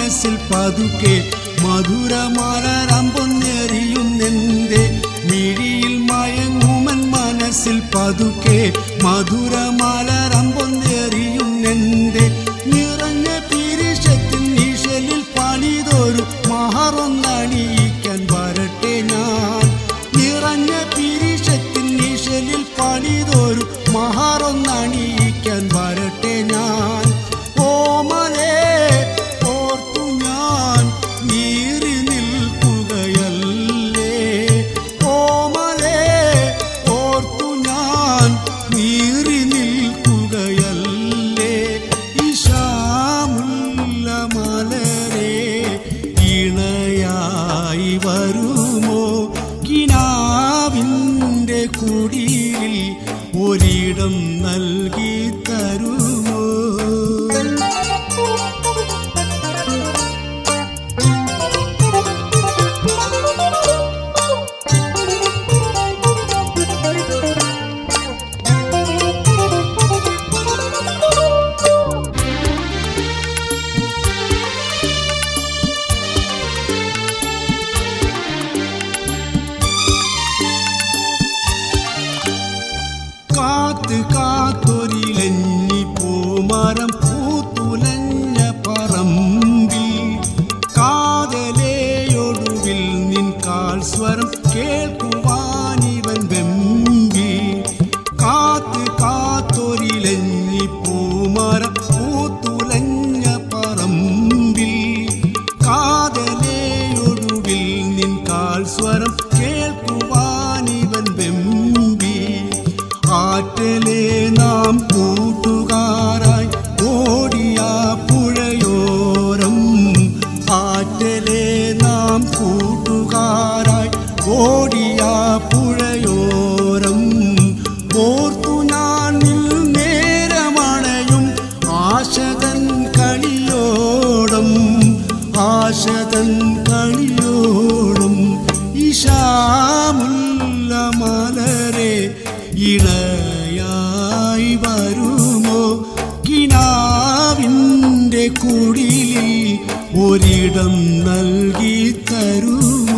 മനസ്സിൽ പതുക്കെ മധുരമലരമ്പൊന്നെറിയുന്നെന്റെ മിഴിയിൽ മയങ്ങുമൻ മനസ്സിൽ പതുക്കെ മധുരമലരമ്പൊന്നെറിയുന്നെന്റെ നിറഞ്ഞ പിരിശത്തിൻ നിഴലിൽ പണിതൊരു മഹറൊന്നണിയിക്കാൻ വരട്ടെ ഞാൻ. നിറഞ്ഞ പിരിശത്തിൻ നിഴലിൽ പണിതൊരു മഹറൊന്നണിയിക്കാൻ വരട്ടെ ഞാൻ. ഓമലേ ഓർത്തു ഞാൻ നീറി നിൽക്കുകയല്ലേ. ഓമലേ ഓർത്തു ഞാൻ നീറി നിൽക്കുകയല്ലേ. ഇശാമുല്ല മലരെ ഇണയായി വരുമോ കിനാവിൻ്റെ കുടിയിൽ ഒരിടം നൽകി തരുമോ. കാത്ത് കാത്തൊരിലഞ്ഞി പൂമരം പൂത്തുലഞ്ഞ പറമ്പിൽ കാതലയൊടുവിൽ നിൻ കാൽ സ്വരം കേൾക്കുവാനിവൻ വെമ്പി. കാത്ത് കാത്തൊരിലഞ്ഞി പൂമരം പൂത്തുലഞ്ഞ പറമ്പിൽ കാതലയൊടുവിൽ നിൻ കാൽ സ്വരം കേൾക്കുവാനിവൻ വെമ്പി. ആറ്റലേ നാം കൂട്ടുകാരായി ഓടിയ പുഴയോരം. ആറ്റലേ നാം കൂട്ടുകാരായി ഓടിയ പുഴയോരം. ഓർത്തു ഞാൻ നേരമണയും ആശതൻ കളിയോടം. ആശതൻ കളിയോടം. ഇശാമുല്ല മലരെ ഇണയായി വരുമോ കിനാവിൻ്റെ കുടിയിൽ ഒരിടം നൽകി തരുമോ.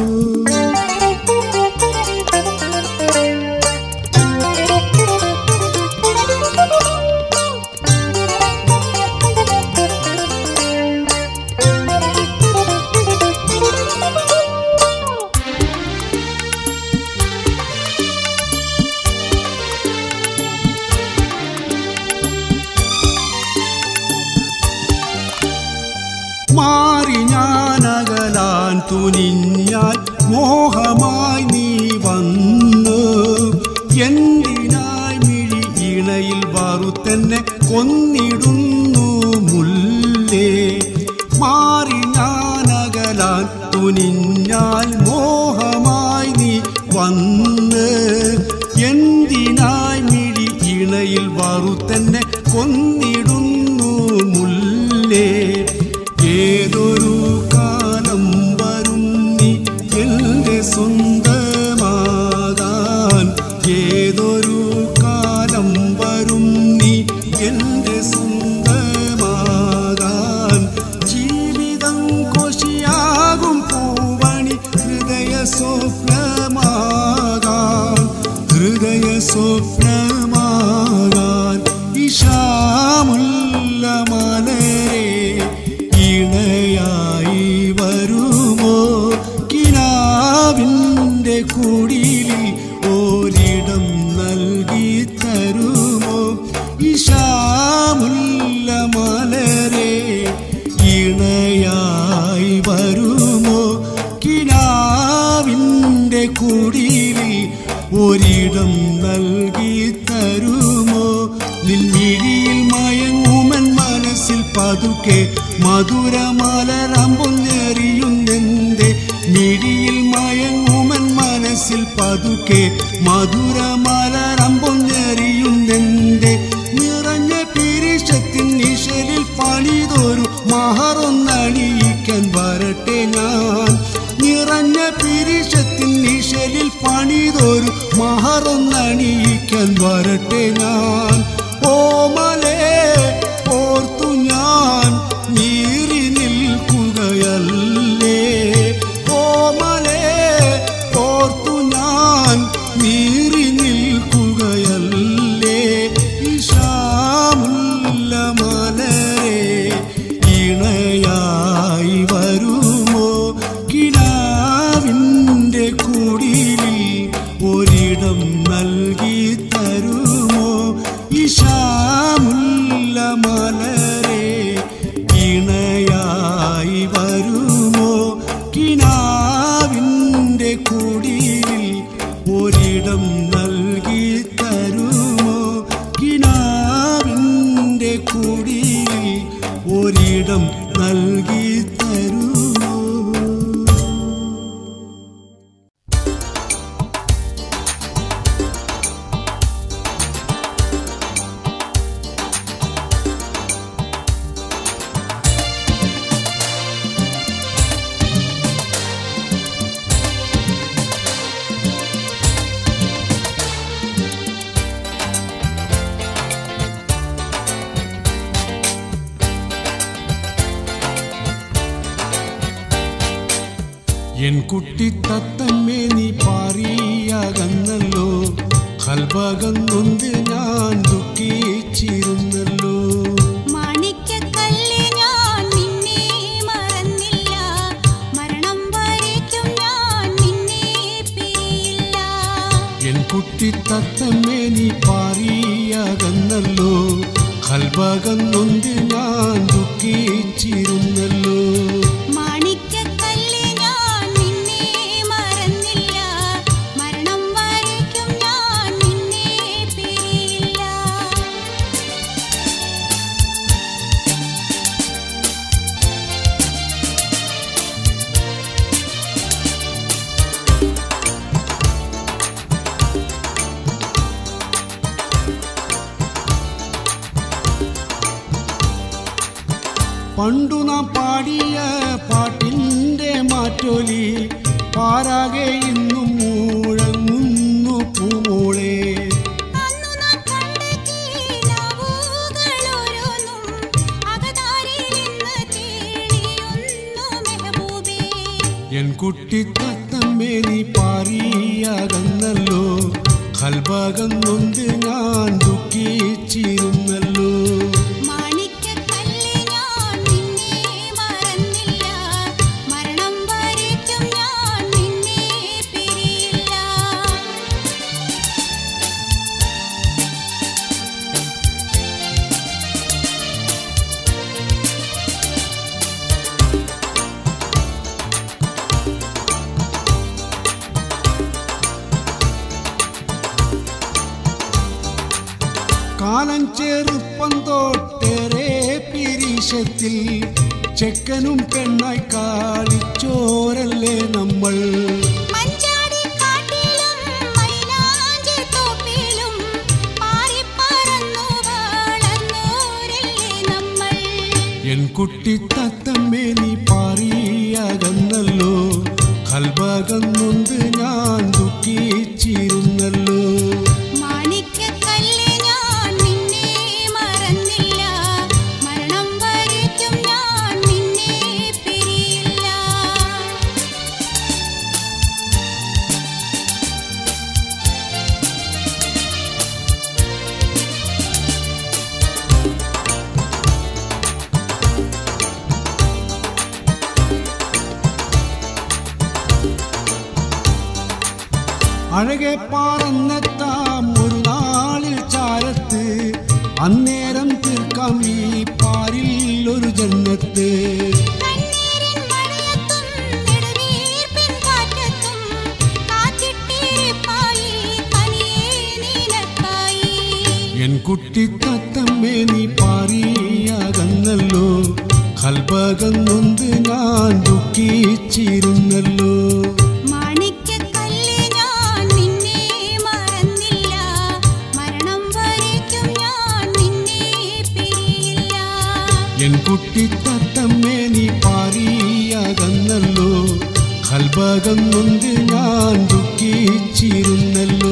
മാറി ഞാനകലാൻ തുനിഞ്ഞാൽ മോഹമായി നീ വന്നു. എന്തിനായി മിഴി ഇണയിൽ വറുത്തെന്നെ കൊന്നിടുന്നു മുല്ലേ. മാറി ഞാനകലാൻ തുനിഞ്ഞാൽ മോഹമായി നീ വന്ന്. എന്തിനായി മിഴി ഇണയിൽ വറുത്തെന്നെ കൊന്നിടുന്നു മുല്ലേ. ഏതൊരു കാലം വരും നീ എൻ്റെ സ്വന്തമാകാൻ. ഏതൊരു കാലം വരും നീ എൻ്റെ സ്വന്തമാകാൻ. ജീവിതം കൊശിയാകും പൂവണി ഹൃദയ സ്വപ്നമാകാൻ. ഹൃദയ സ്വപ്നമാകാൻ. ഇശാമുല്ല മലരെ ഇണയായി വരുമോ കിനാവിൻ്റെ കുടിയിൽ ഒരിടം നൽകി തരുമോ. ഇശാമുല്ല മലരെ ഇണയായി വരുമോ കിനാവിൻ്റെ കുടിയിൽ ഒരിടം നൽകി തരുമോ. നിൻമിഴിയിൽ മയങ്ങുമൻ മനസ്സിൽ പതുക്കെ മധുരമലരമ്പൊന്നെറിയുന്നെന്റെ മിഴിയിൽ മയങ്ങുമൻ മനസ്സിൽ പതുക്കെ മധുരമലരമ്പൊന്നെറിയുന്നെന്റെ നിറഞ്ഞ പിരിശത്തിൻ നിഴലിൽ പണിതൊരു മഹറൊന്നണിയിക്കാൻ വരട്ടെ ഞാൻ. നിറഞ്ഞ പിരിശത്തിൻ നിഴലിൽ പണിതൊരു മഹറൊന്നണിയിക്കാൻ വരട്ടെ ഞാൻ. ഓമലേ ഓർത്തു ഞാൻ നീറി നിൽ നൽകി തരുമോ? എൻ കുട്ടി തത്തമ്മേ നീ പാറിയാകന്നല്ലോ, കൽബകന്നൊന്ന് ഞാൻ ദുഃഖിച്ചിരുന്നല്ലോ. മാണിക്യക്കല്ല് ഞാൻ നിന്നെ മറന്നില്ല, മരണം വരേക്കും ഞാൻ നിന്നെ പിരിയില്ല. എൻ കുട്ടി തത്തമ്മേ നീ പാറിയാകന്നല്ലോ, കൽബകന്നൊന്ന് ഞാൻ ദുഃഖിച്ചിരുന്നല്ലോ. പണ്ടു നാം പാടിയ പാട്ടിൻ്റെ മാറ്റൊലി പാരാകെ ഇന്നും മുഴങ്ങുന്നു പൂമോളെ. എൻ കുട്ടി തത്തമ്മേ നീ പാറിയാകന്നല്ലോ, കൽബകന്നൊന്ന് ഞാൻ ദുഃഖിച്ചിരുന്നല്ലോ. കാലം ചെറുപ്പം തൊട്ടേറെ പിരിശത്തിൽ ചെക്കനും പെണ്ണായി കാളിച്ചോരല്ലേ നമ്മൾ. എൻ കുട്ടി തത്തമ്മേ നീ പാറിയാകന്നല്ലോ, കൽബകന്നൊന്ന് ഞാൻ ദുഃഖിച്ചിരുന്നല്ലോ. അഴകെ പറന്നെത്താം ഒരു നാളിൽ ചാരത്ത്, അന്നേരം തീർക്കാം ഈ പാരിൽ ഒരു ജന്നത്ത്. എൻ കുട്ടി തത്തമ്മേ നീ പാറിയാകന്നല്ലോ, കൽബകന്നൊന്ന് ഞാൻ ദുഃഖിച്ചിരുന്നല്ലോ. എൻ കുട്ടി തത്തമ്മേ നീ പാറിയാകന്നല്ലോ, കൽബകന്നൊന്ന് ഞാൻ ദുഃഖിച്ചിരുന്നല്ലോ.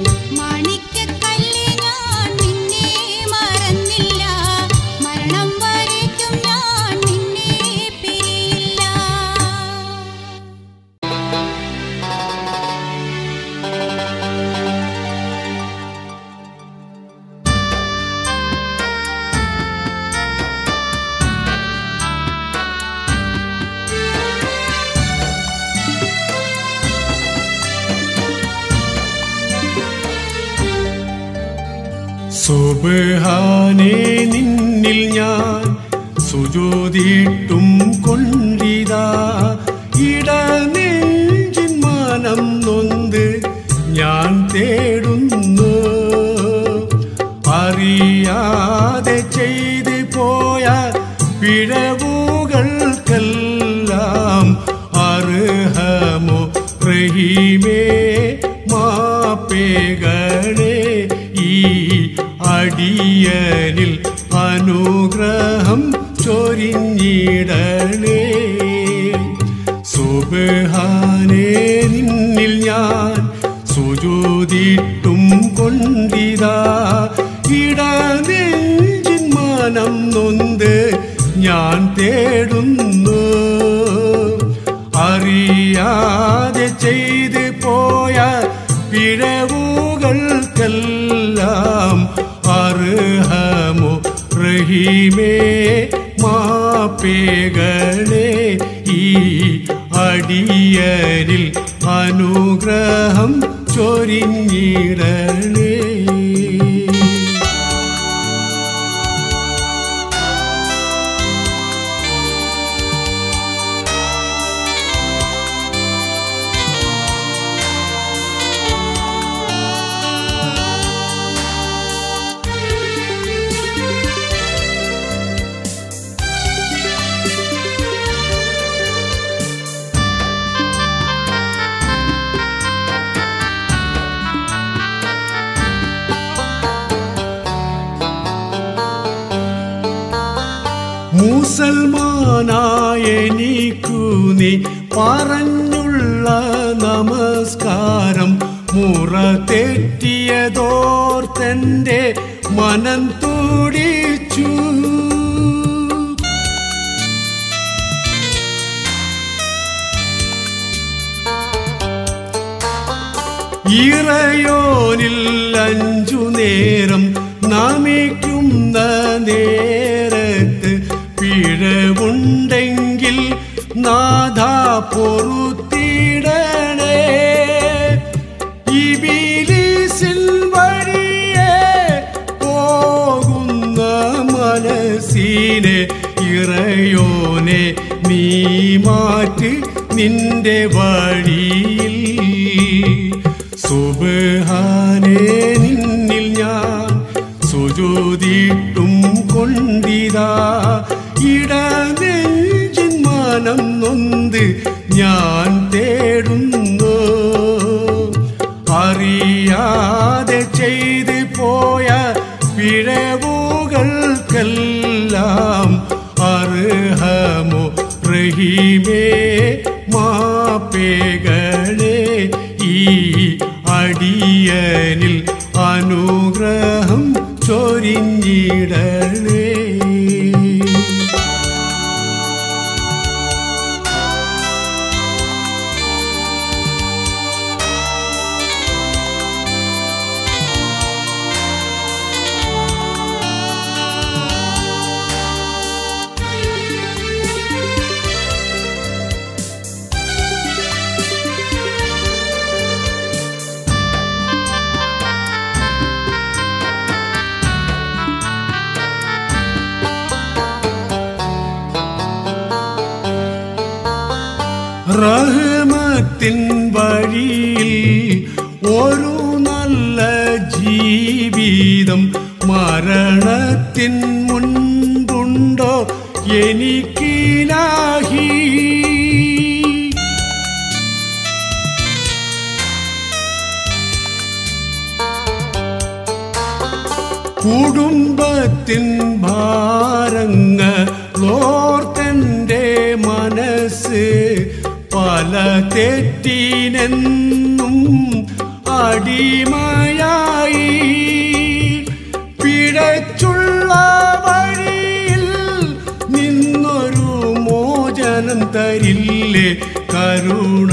സുബ്ഹാനേ നിന്നിൽ ഞാൻ സുജൂദിട്ടും കൊണ്ടിതാ, ഇടനെഞ്ചിൻ മനം നൊന്ത് ഞാൻ തേടുന്നു. അറിയാതെ ചെയ്തു പോയ പിഴവുകൾ റഹീമേ മാപ്പേകളെ ഈ അടിയനിൽ അനുഗ്രഹം ചൊരിഞ്ഞിടണേ. സുബ്ഹാനേ നിന്നിൽ ഞാൻ സുജൂദിട്ടും കൊണ്ടിതാ ഇടനെഞ്ചിൻ മനം നൊന്ത് ഞാൻ തേടുന്നു. അറിയാതെ ചെയ്തു പോയ പിഴവുകൾക്കെല്ലാം അർഹമോ റഹീമേ മാപ്പേകളെ ഈ അടിയനിൽ അനുഗ്രഹം ചൊരിഞ്ഞിടണേ. മുസൽമാനായെനിക്കു നീ പറഞ്ഞുള്ള നമസ്കാരം മുറ തെറ്റിയതോർത്തെൻ്റെ മനം തുടിച്ചു. ഇറയോനിൽ 5 നേരം നമിക്കുന്ന നേരത്ത് പിഴവുണ്ടെങ്കിൽ നാഥാ പൊറുത്തിടണേ. ഇബിലീസിൻ വഴിയെ പോകുന്ന മനസ്സിനെ ഇറയോനെ നീ മാറ്റി നിന്റെ വഴിയിൽ. സുബ്ഹാനേ നിന്നിൽ ഞാൻ സുജൂദിട്ടും കൊണ്ടിതാ ഇടനെഞ്ചിൻ മനം നൊന്ത് ഞാൻ തേടുന്നു. അറിയാതെ ചെയ്തു പോയ പിഴവുകൾക്കെല്ലാം അർഹമോ റഹീമേ മാപ്പേകളെ ഈ അടിയനിൽ അനുഗ്രഹം ചൊരിഞ്ഞിടണേ. റഹ്മത്തിൻ വഴിയിൽ ഒരു നല്ല ജീവിതം മരണത്തിൻ മുൻപുണ്ടോ എനിക്കിലാഹി. കുടുംബത്തിൻ ഭാരങ്ങളോർത്തെൻ്റെ മനസ്സ് പല തെറ്റിനെന്നും അടിമയായി. പിഴച്ചുള്ള വഴിയിൽ നിന്നൊരു മോചനം തരില്ലേ കരുണ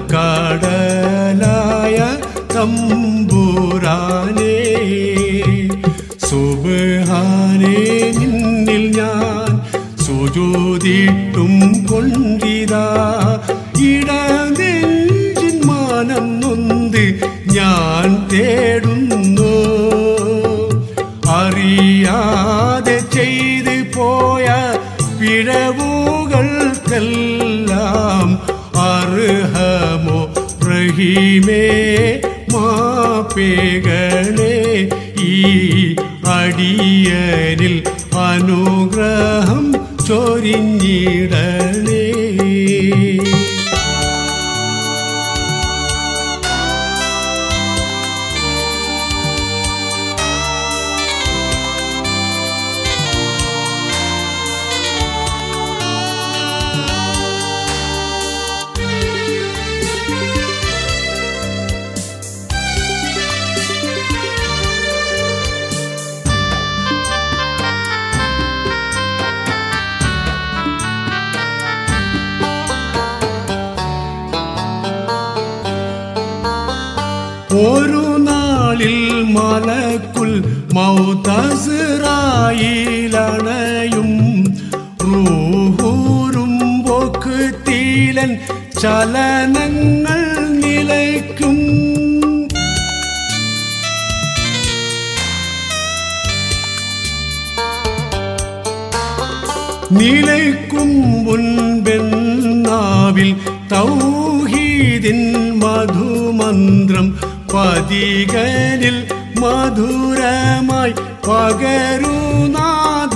കടലായ തമ്പുരാനേ. സുബ്ഹാനേ നിന്നിൽ ഞാൻ സുജൂദിട്ടും കൊണ്ടിതാ ഇടനെഞ്ചിൻ മനം നൊന്ത് ഞാൻ തേടുന്നു. അറിയാതെ ചെയ്തു പോയ പിഴവുകൾക്കെല്ലാം അർഹമോ റഹീമേ മാപ്പേകളെ ഈ അടിയനിൽ അനുഗ്രഹം ചൊരിഞ്ഞിടണേ. ഒരു നാളിൽ മലക്കുൽ മൗതസ്റായിലണയും റൂഹൂരും പോക്കുത്തീലൻ ചലനങ്ങൾ നിലയ്ക്കും. നിലയ്ക്കും മുൻപെന്നാവിൽ തൗഹീദിൻ മധുമന്ത്രം പതികനിൽ മധുരമായി പകരുനാഥ.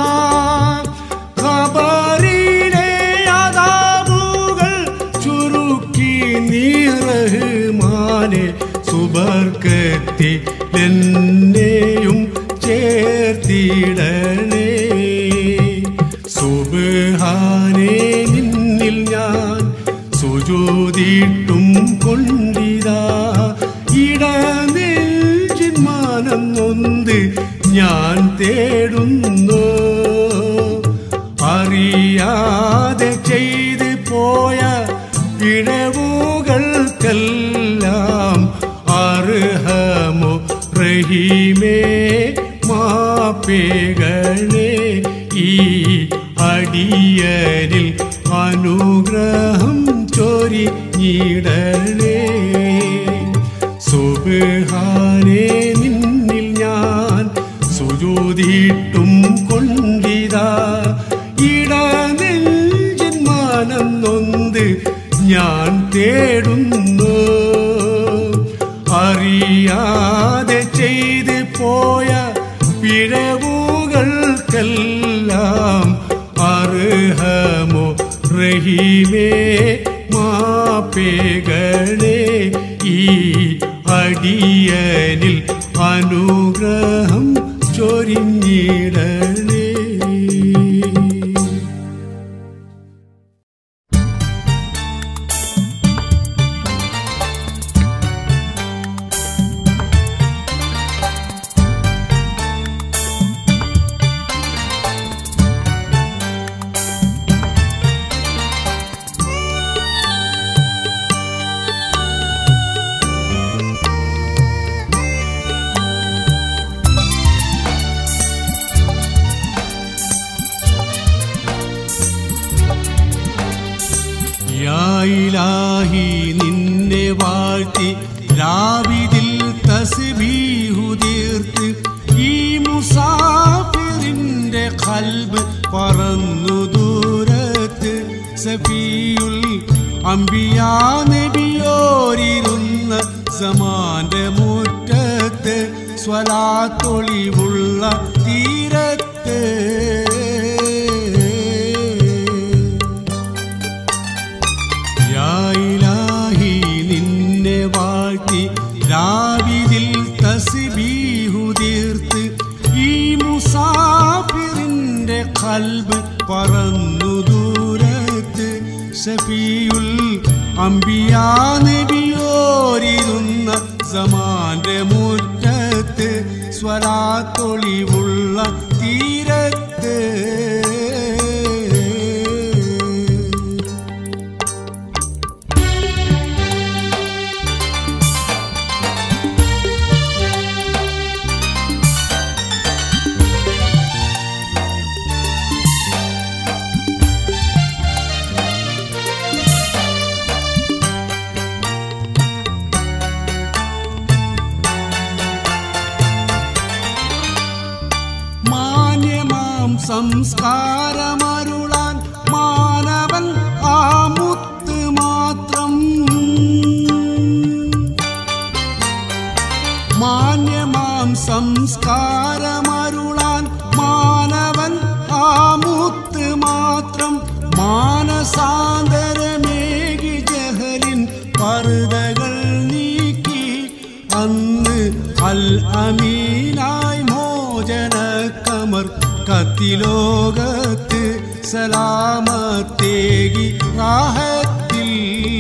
ഖബറിലെ അദാബുകൾ ചുരുക്കി നീ റഹ്മാനെ സുബർക്കത്തിലെന്നെയും ചേർത്തിടണേ. സുബ്ഹാനേ നിന്നിൽ ഞാൻ സുജൂദിട്ടും കൊണ്ടിതാ ഇടനെഞ്ചിൻ മാനം നൊന്ത് ഞാൻ തേടുന്നു. അറിയാതെ ചെയ്തു പോയ പിഴവുകൾക്കെല്ലാം അർഹമോ റഹീമേ മാപ്പേകളെ. ഈ അടിയനിൽ അനുഗ്രഹം ചൊരിഞ്ഞിടണേ. സുബ്ഹാനേ നിന്നിൽ ഞാൻ സുജൂദിട്ടും കൊണ്ടിതാ ഇടനെഞ്ചിൻ മാനം നൊന്ത് ഞാൻ തേടുന്നു. അറിയാതെ ചെയ്തു പോയ പിഴവുകൾക്കെല്ലാം അർഹമോ റഹീമേ മാപ്പേകളെ. ഈ അടിയനിൽ അനുഗ്രഹം ചൊരിഞ്ഞിടണേ. ഇലാഹി നിന്നെ വാഴ്ത്തി രാവിതിൽ തസ്ബീഹു തീർത്ത് ഈ മുസാഫിറിന്റെ ഖൽബ് പറന്നു ദൂരത്ത്. സഫിയുൽ അംബിയാ നബിയോരിരുന്ന സമാന്റെ മുറ്റത്ത് സ്വലാത്തൊളിവുള്ള തീരത്ത്. ഇലാഹി നിന്നെ വാഴ്ത്തി രാവിതിൽ തസ്ബീഹു തീർത്ത് ഈ മുസാഫിറിന്റെ ഖൽബ് പറന്നു ദൂരത്ത്. ശഫീഉൽ അംബിയാ നബിയോരിരുന്ന സമാന്റെ മുറ്റത്ത് സ്വലാത്തൊളിവുള്ള തീരത്ത്. സംസ്കാരമരുളാൻ മാനവൻ ആ മുത്ത് മാത്രം. മാന്യമാം സംസ്കാരമരുളാൻ മാനവൻ ആ മുത്ത് മാത്രം. മാനസാന്തരമേകി ജഹലിൻ പർദകൾ നീക്കി അന്ന് അൽ അമീനായി മോചന കമർ കത്തിലോകത്ത് സലാമത്തേകി റാഹത്തിൽ.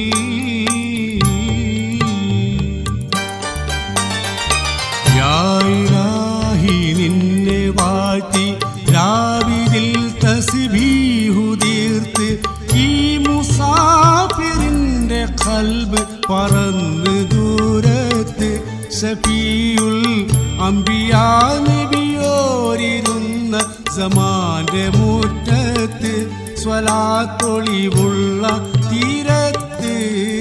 യാ ഇലാഹി നിന്നെ വാഴ്ത്തി രാവിതിൽ തസ്ബീഹു തീർത്ത് ഈ മുസാഫിറിന്റെ ഖൽബ് പറന്ന് ദൂരത്ത്. ഷഫീഉൽ അംബിയാ നബിയോരിരുന്ന സമാന്റെ മുറ്റത്ത് സ്വലാത്തൊളിവുള്ള തീരത്ത്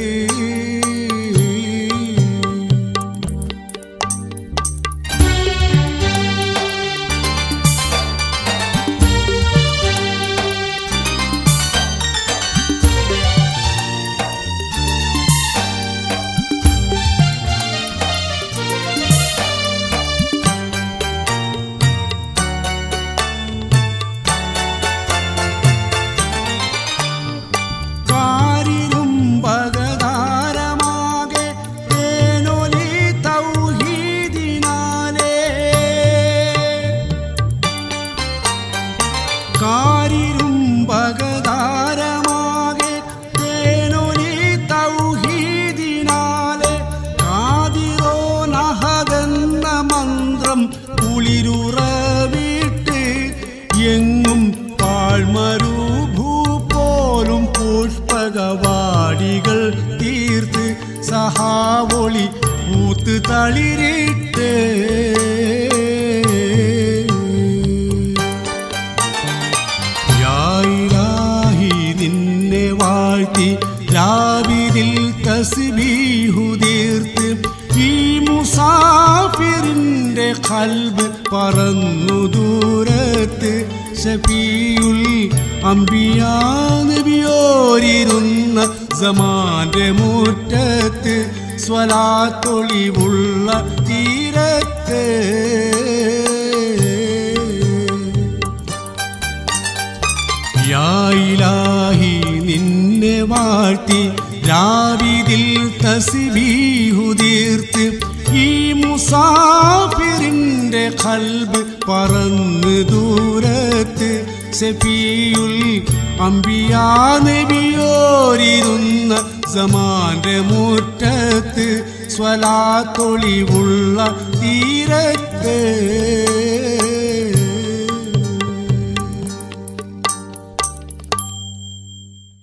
കുളിരുറവിട്ട് എങ്ങും പാഴ്മരുഭൂ പോലും പുഷ്പകവാടികൾ തീർത്ത് സഹാവൊളി പൂത്ത് തളിരിട്ട് യാ ഇലാഹി നിന്നെ വാഴ്ത്തി രാവിതിൽ തസ്ബീഹു തീർത്ത് ഈ മുസാഫിറിന്റെ ഖൽബ് പറന്നു ദൂരത്ത് ഷഫീഉൽ അംബിയാ നബിയോരിരുന്ന സമാന്റെ മുറ്റത്ത് സ്വലാത്തൊളിവുള്ള തീരത്ത് യാ ഇലാഹി നിന്നെ വാഴ്ത്തി രാവിതിൽ തസ്ബീഹു തീർത്ത് ഈ മുസാഫിറിന്റെ ഖൽബ് പറന്ന് ദൂരത്ത് ഷഫീഉൽ അംബിയാ നബിയോരിരുന്ന സമാന്റെ മുറ്റത്ത് സ്വലാത്തൊളിവുള്ള തീരത്ത്